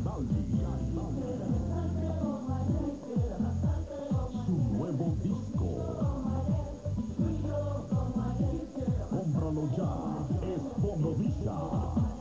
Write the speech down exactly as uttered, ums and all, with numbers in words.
Garibaldi. Su nuevo disco. Cómpralo ya. Es Fonovisa.